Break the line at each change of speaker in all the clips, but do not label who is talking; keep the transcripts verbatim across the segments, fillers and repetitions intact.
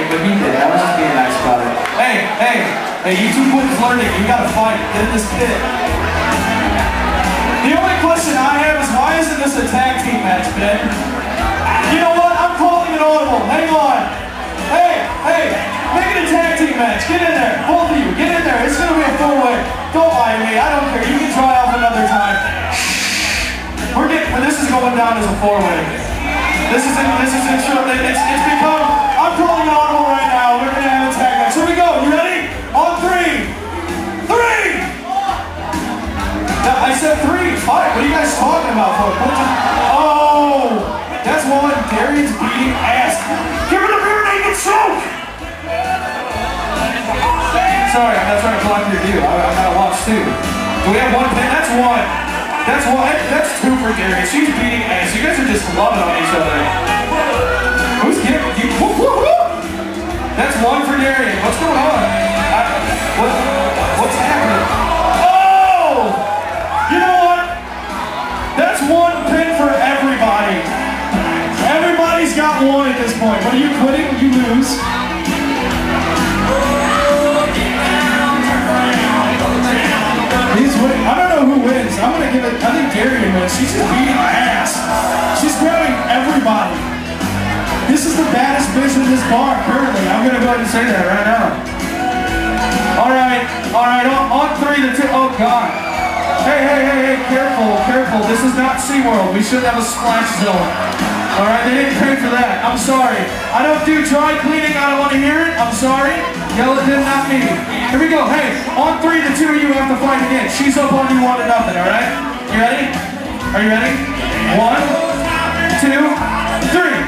anything, but he did. I was just being nice about it. Hey, hey, hey, you two quit flirting. You gotta fight. Get in this pit. The only question I have is why isn't this a tag team match, Ben? You know what? I'm calling an audible. Hang on. Hey, hey, make it a tag team match. Get in there. Both of you, get in there. It's gonna be a four-way. Don't lie to me. I don't care. You can try off another time. We're getting, this is going down as a four-way. This is it, this is it, it's, it's become, I'm calling an audible right now. We're gonna have a tag match. Here we go. You ready? On three. Three! I said three. Five. What are you guys talking about? Oh! That's one. Darian's beating ass. Give her the rear naked choke! Sorry, I'm not trying to block your view. I, I gotta watch too. Do we have one pin? That's one. That's one. That's two for Darian. She's beating ass. You guys are just loving on each other. Who's giving you? Woo, woo, woo. That's one for Darian. What's going on? I, what, what's happening? Oh! You know what? That's one pin for everybody. Everybody's got one at this point. When are you quitting? You lose. He's winning. I don't know who wins. I'm gonna give it. I think Darian wins. She's just beating ass. She's grabbing everybody. This is the baddest bitch in this bar currently. I'm gonna go ahead and say that right now. All right, all right. On, on three to two. Oh God. Hey, hey, hey, hey! Careful, careful. This is not SeaWorld. We should have a splash zone. All right, they didn't pay for that. I'm sorry. I don't do dry cleaning. I don't want to hear it. I'm sorry. Yell at them, not me. Here we go. Hey, on three to two, you have to fight again. She's up on you one to nothing. All right? You ready? Are you ready? One, two, three.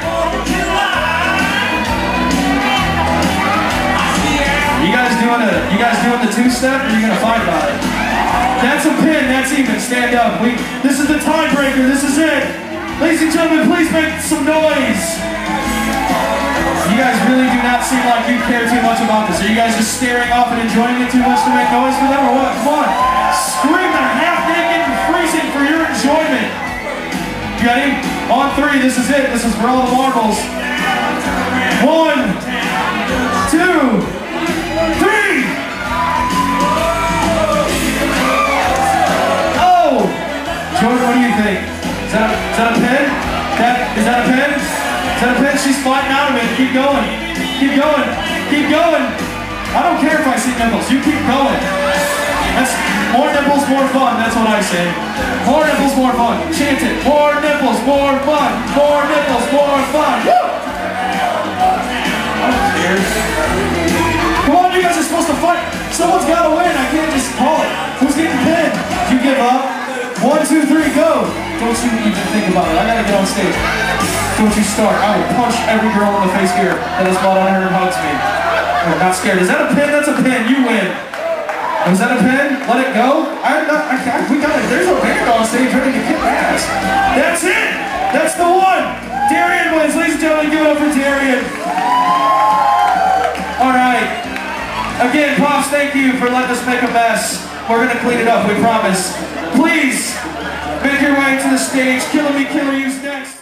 You guys doing a? You guys doing the two-step? Or are you gonna fight about it? That's a pin. That's even. Stand up. We. This is the tiebreaker. This is it. Ladies and gentlemen, please make some noise. You guys really do not seem like you care too much about this. Are you guys just staring off and enjoying it too much to make noise for them, or what? Come on. Scream the half naked and freezing for your enjoyment. You ready? On three, this is it. This is for all the marbles. One, two, three. Oh! Jordan, what do you think? Is that a, is that a pin? That, is that a pin? Is that a pin? She's fighting out of it. Keep going. Keep going. Keep going. I don't care if I see nipples. You keep going. That's more nipples, more fun. That's what I say. More nipples, more fun. Chant it. More nipples, more fun. More nipples, more fun. Woo! I don't care. Come on, you guys are supposed to fight. Someone's got to win. I can't just call it. Who's getting pinned? Do you give up? One, two, three, go! Don't you even think about it. I gotta get on stage. Don't you start. I will punch every girl in the face here that is bought on her and hugs me. I'm not scared. Is that a pin? That's a pin. You win. Is that a pin? Let it go? I'm not, I can't, we got it. There's a band on stage ready to kick ass. That's it! That's the one! Darian wins. Ladies and gentlemen, give it up for Darian. Alright. Again, Pops, thank you for letting us make a mess. We're gonna clean it up, we promise. Please, make your way to the stage. Killer Me, Killer You's next.